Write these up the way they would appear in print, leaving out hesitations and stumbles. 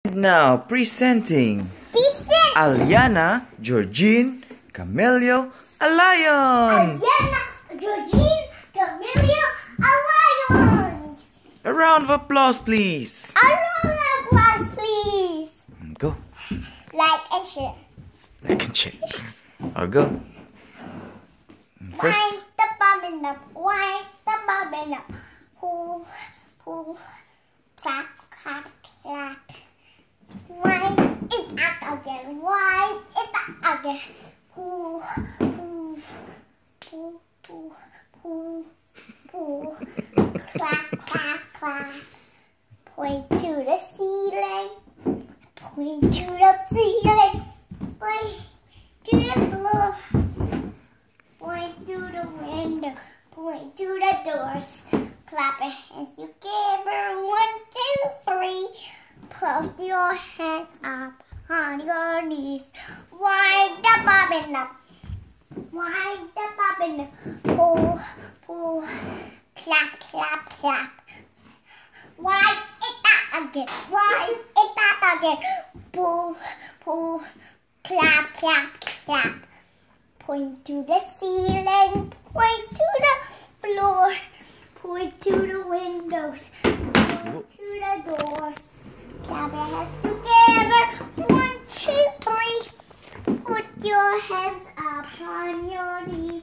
Now presenting Aliana, Georgine, Camelio, a lion. Aliana, Georgine, Camelio, a lion. A round of applause, please. A round of applause, please. Go. Like and share. Like and share. I'll go. First. Wind the bobbin up, wind the bobbin up. Pull, pull, clap, clap, clap. Wind it back again, wind it back again. Pull, pull, pull, pull, pull, pull. Clap, clap, clap. Point to the ceiling. Point to the ceiling. Point to the floor. Point to the window. Point to the doors. Clap your hands together. 1, 2, 3. Put your hands up on your knees. Wind the bobbin up. Wind the bobbin up. Pull, pull. Clap, clap, clap. Wind it back again. Wind it back again. Pull, pull. Clap, clap, clap. Point to the ceiling. Point to the floor. Point to the windows. Point to the doors. Clap your hands together. 1, 2, 3. Put your hands up on your knees.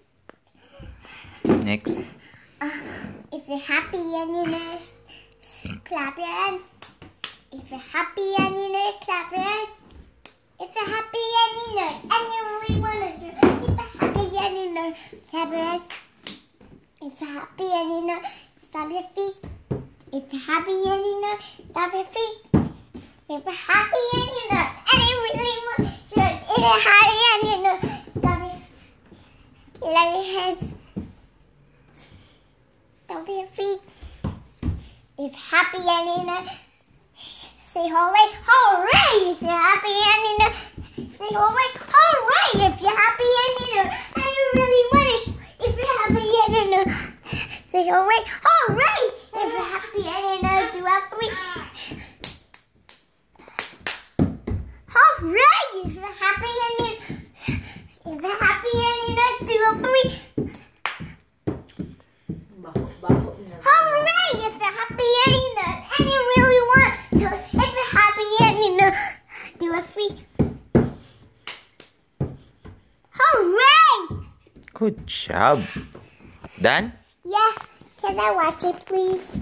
Next. If you're happy and you know, clap your hands. If you're happy and you know, clap your hands. If you're happy and you know, and you really want to do, if you're happy and you know, clap your hands. If you're happy and you know, stomp your feet. If you're happy and you know, stomp your feet. If you're happy and you know, and you really want to do, if you're happy and you know, stomp your feet. Clap your hands. Stomp your feet. If you're happy and you know, say hooray, hooray! If you're happy and you know, say hooray, hooray! If you're happy and you know, and you really want to, if you're happy and you know, say hooray, hooray! If you're happy and you know, do a 3. Hooray! If you're happy and you, if you're happy and you know, do a 3. Hooray! If you're happy and you know, and you really want to, if you're happy and you know, do a 3. Hooray! Good job. Done? Yes. Can I watch it, please?